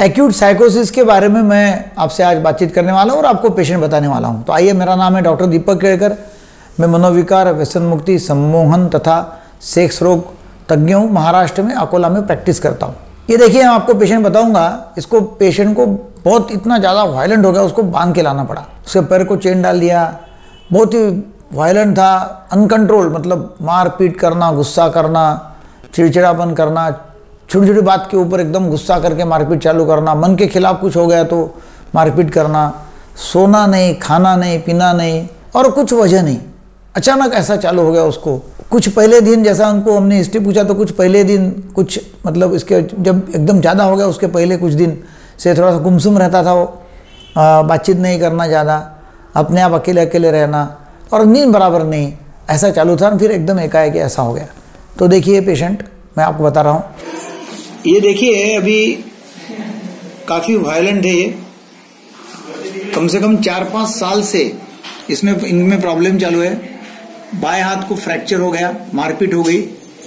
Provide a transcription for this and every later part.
Acute साइकोसिस के बारे में मैं आपसे आज बातचीत करने वाला हूँ और आपको पेशेंट बताने वाला हूँ। तो आइए, मेरा नाम है डॉक्टर दीपक केड़कर। मैं मनोविकार, व्यसन मुक्ति, सम्मोहन तथा सेक्स रोग तज्ञ हूँ। महाराष्ट्र में अकोला में प्रैक्टिस करता हूँ। ये देखिए, मैं आपको पेशेंट बताऊँगा। इसको पेशेंट को बहुत इतना ज़्यादा वायलेंट हो गया, उसको बांध के लाना पड़ा। उसके पैर को चेन डाल दिया, बहुत ही वायलेंट था, अनकंट्रोल, मतलब मार पीट करना, गुस्सा करना, चिड़चिड़ापन करना, छोटी छोटी बात के ऊपर एकदम गुस्सा करके मारपीट चालू करना, मन के खिलाफ कुछ हो गया तो मारपीट करना, सोना नहीं, खाना नहीं, पीना नहीं और कुछ वजह नहीं, अचानक ऐसा चालू हो गया उसको। कुछ पहले दिन, जैसा उनको हमने हिस्ट्री पूछा तो कुछ पहले दिन, कुछ मतलब इसके जब एकदम ज़्यादा हो गया उसके पहले कुछ दिन से थोड़ा सा गुमसुम रहता था वो, बातचीत नहीं करना ज़्यादा, अपने आप अकेले अकेले रहना और नींद बराबर नहीं, ऐसा चालू था। फिर एकदम एकाएक ऐसा हो गया। तो देखिए पेशेंट, मैं आपको बता रहा हूँ। ये देखिए, अभी काफ़ी वायलेंट है ये। कम से कम 4-5 साल से इनमें प्रॉब्लम चालू है। बाएं हाथ को फ्रैक्चर हो गया, मारपीट हो गई,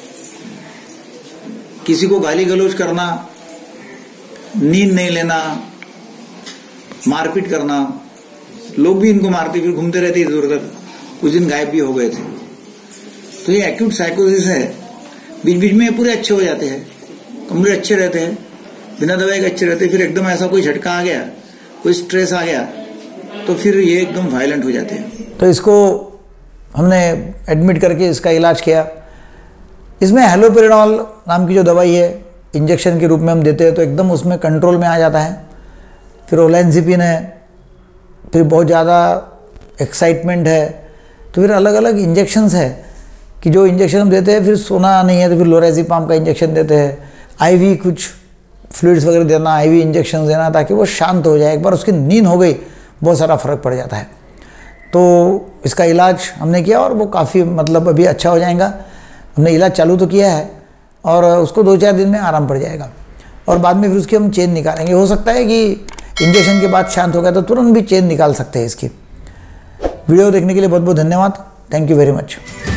किसी को गाली गलौज करना, नींद नहीं लेना, मारपीट करना, लोग भी इनको मारते फिर घूमते रहते इधर उधर, कुछ दिन गायब भी हो गए थे। तो ये एक्यूट साइकोसिस है। बीच बीच में पूरे अच्छे हो जाते हैं, कंप्लीट अच्छे रहते हैं, बिना दवाई के अच्छे रहते हैं। फिर एकदम ऐसा कोई झटका आ गया, कोई स्ट्रेस आ गया तो फिर ये एकदम वायलेंट हो जाते हैं। तो इसको हमने एडमिट करके इसका इलाज किया। इसमें हेलोपेरिडॉल नाम की जो दवाई है, इंजेक्शन के रूप में हम देते हैं, तो एकदम उसमें कंट्रोल में आ जाता है। फिर ओलेंसिपिन है, फिर बहुत ज़्यादा एक्साइटमेंट है, तो फिर अलग अलग इंजेक्शंस है कि जो इंजेक्शन हम देते हैं। फिर सोना नहीं है तो फिर लोराज़ेपाम का इंजेक्शन देते हैं। आईवी कुछ फ्लूइड्स वगैरह देना, आईवी इंजेक्शन देना, ताकि वो शांत हो जाए। एक बार उसकी नींद हो गई, बहुत सारा फर्क पड़ जाता है। तो इसका इलाज हमने किया और वो काफ़ी मतलब अभी अच्छा हो जाएगा। हमने इलाज चालू तो किया है और उसको 2-4 दिन में आराम पड़ जाएगा और बाद में फिर उसकी हम चेन निकालेंगे। हो सकता है कि इंजेक्शन के बाद शांत हो गया तो तुरंत भी चेन निकाल सकते हैं इसकी। वीडियो देखने के लिए बहुत बहुत धन्यवाद। Thank you very much.